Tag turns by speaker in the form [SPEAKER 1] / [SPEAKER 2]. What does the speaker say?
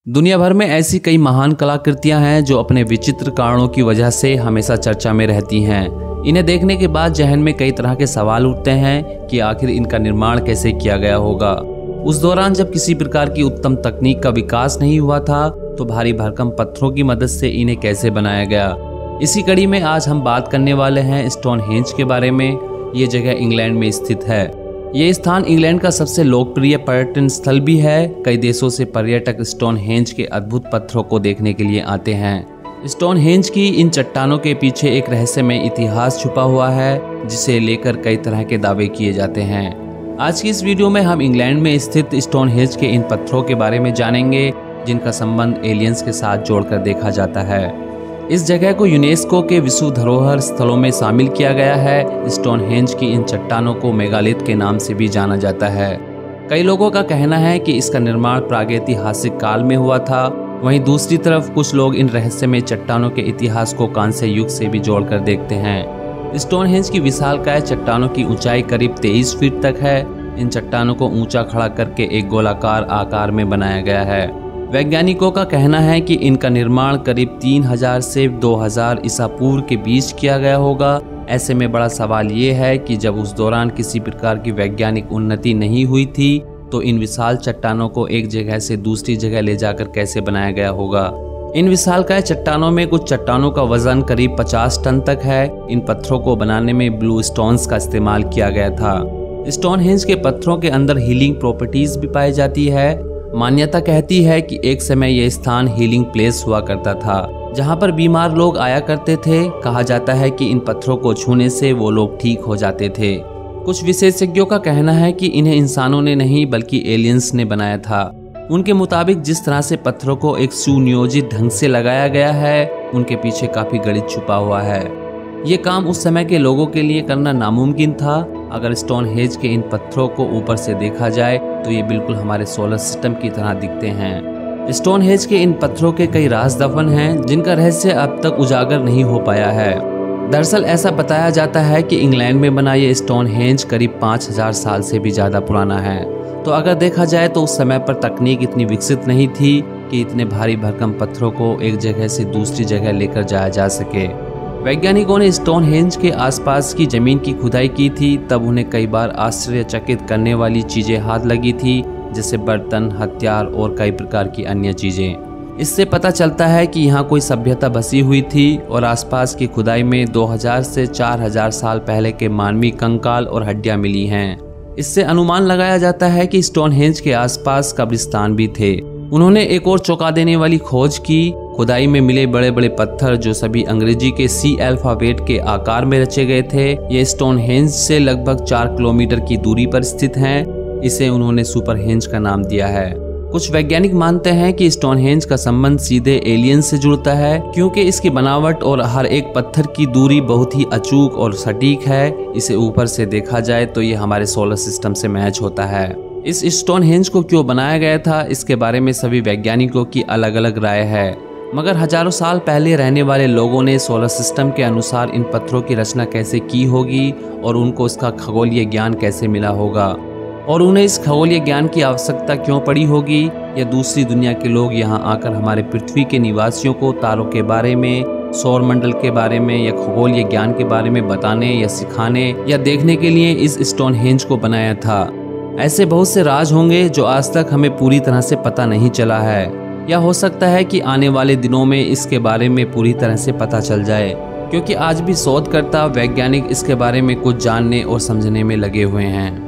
[SPEAKER 1] दुनिया भर में ऐसी कई महान कलाकृतियां हैं जो अपने विचित्र कारणों की वजह से हमेशा चर्चा में रहती हैं। इन्हें देखने के बाद जहन में कई तरह के सवाल उठते हैं कि आखिर इनका निर्माण कैसे किया गया होगा। उस दौरान जब किसी प्रकार की उत्तम तकनीक का विकास नहीं हुआ था तो भारी भरकम पत्थरों की मदद से इन्हें कैसे बनाया गया। इसी कड़ी में आज हम बात करने वाले हैं स्टोनहेंज के बारे में। ये जगह इंग्लैंड में स्थित है। ये स्थान इंग्लैंड का सबसे लोकप्रिय पर्यटन स्थल भी है। कई देशों से पर्यटक स्टोनहेंज के अद्भुत पत्थरों को देखने के लिए आते हैं। स्टोनहेंज की इन चट्टानों के पीछे एक रहस्यमय इतिहास छुपा हुआ है जिसे लेकर कई तरह के दावे किए जाते हैं। आज की इस वीडियो में हम इंग्लैंड में स्थित स्टोनहेंज के इन पत्थरों के बारे में जानेंगे जिनका संबंध एलियंस के साथ जोड़कर देखा जाता है। इस जगह को यूनेस्को के विश्व धरोहर स्थलों में शामिल किया गया है। स्टोनहेंज की इन चट्टानों को मेगालिथ के नाम से भी जाना जाता है। कई लोगों का कहना है कि इसका निर्माण प्रागैतिहासिक काल में हुआ था। वहीं दूसरी तरफ कुछ लोग इन रहस्यमय चट्टानों के इतिहास को कांस्य युग से भी जोड़कर देखते हैं। स्टोनहेंज की विशालकाय चट्टानों की ऊंचाई करीब 23 फीट तक है। इन चट्टानों को ऊंचा खड़ा करके एक गोलाकार आकार में बनाया गया है। वैज्ञानिकों का कहना है कि इनका निर्माण करीब 3000 से 2000 ईसा पूर्व के बीच किया गया होगा। ऐसे में बड़ा सवाल ये है कि जब उस दौरान किसी प्रकार की वैज्ञानिक उन्नति नहीं हुई थी तो इन विशाल चट्टानों को एक जगह से दूसरी जगह ले जाकर कैसे बनाया गया होगा। इन विशालकाय चट्टानों में कुछ चट्टानों का वजन करीब 50 टन तक है। इन पत्थरों को बनाने में ब्लू स्टोन्स का इस्तेमाल किया गया था। स्टोनहेंज के पत्थरों के अंदर हीलिंग प्रॉपर्टीज भी पाई जाती है। मान्यता कहती है कि एक समय यह स्थान हीलिंग प्लेस हुआ करता था जहां पर बीमार लोग आया करते थे। कहा जाता है कि इन पत्थरों को छूने से वो लोग ठीक हो जाते थे। कुछ विशेषज्ञों का कहना है कि इन्हें इंसानों ने नहीं बल्कि एलियंस ने बनाया था। उनके मुताबिक जिस तरह से पत्थरों को एक सुनियोजित ढंग से लगाया गया है उनके पीछे काफी गणित छुपा हुआ है। ये काम उस समय के लोगों के लिए करना नामुमकिन था। अगर स्टोनहेंज के इन पत्थरों को ऊपर से देखा जाए तो ये बिल्कुल हमारे सोलर सिस्टम की तरह दिखते हैं। स्टोनहेंज के इन पत्थरों के कई राज दफन हैं जिनका रहस्य अब तक उजागर नहीं हो पाया है। दरअसल ऐसा बताया जाता है कि इंग्लैंड में बना ये स्टोनहेंज करीब 5000 साल से भी ज़्यादा पुराना है। तो अगर देखा जाए तो उस समय पर तकनीक इतनी विकसित नहीं थी कि इतने भारी भरकम पत्थरों को एक जगह से दूसरी जगह लेकर जाया जा सके। वैज्ञानिकों ने स्टोनहेंज के आसपास की जमीन की खुदाई की थी। तब उन्हें कई बार आश्चर्यचकित करने वाली चीजें हाथ लगी थी जैसे बर्तन, हथियार और कई प्रकार की अन्य चीजें। इससे पता चलता है कि यहाँ कोई सभ्यता बसी हुई थी और आसपास की खुदाई में 2000 से 4000 साल पहले के मानवीय कंकाल और हड्डियां मिली हैं। इससे अनुमान लगाया जाता है कि स्टोनहेंज के आसपास कब्रिस्तान भी थे। उन्होंने एक और चौंका देने वाली खोज की। खुदाई में मिले बड़े बड़े पत्थर जो सभी अंग्रेजी के सी अल्फाबेट के आकार में रचे गए थे ये स्टोनहेंज से लगभग 4 किलोमीटर की दूरी पर स्थित हैं। इसे उन्होंने सुपरहेंज का नाम दिया है। कुछ वैज्ञानिक मानते हैं कि स्टोनहेंज का संबंध सीधे एलियन से जुड़ता है क्योंकि इसकी बनावट और हर एक पत्थर की दूरी बहुत ही अचूक और सटीक है। इसे ऊपर से देखा जाए तो ये हमारे सोलर सिस्टम से मैच होता है। इस स्टोनहेंज को क्यों बनाया गया था इसके बारे में सभी वैज्ञानिकों की अलग अलग राय है, मगर हजारों साल पहले रहने वाले लोगों ने सोलर सिस्टम के अनुसार इन पत्थरों की रचना कैसे की होगी और उनको इसका खगोलीय ज्ञान कैसे मिला होगा और उन्हें इस खगोलीय ज्ञान की आवश्यकता क्यों पड़ी होगी या दूसरी दुनिया के लोग यहाँ आकर हमारे पृथ्वी के निवासियों को तारों के बारे में, सौर मंडल के बारे में या खगोलीय ज्ञान के बारे में बताने या सिखाने या देखने के लिए इस स्टोनहेंज को बनाया था। ऐसे बहुत से राज होंगे जो आज तक हमें पूरी तरह से पता नहीं चला है या हो सकता है कि आने वाले दिनों में इसके बारे में पूरी तरह से पता चल जाए क्योंकि आज भी शोधकर्ता वैज्ञानिक इसके बारे में कुछ जानने और समझने में लगे हुए हैं।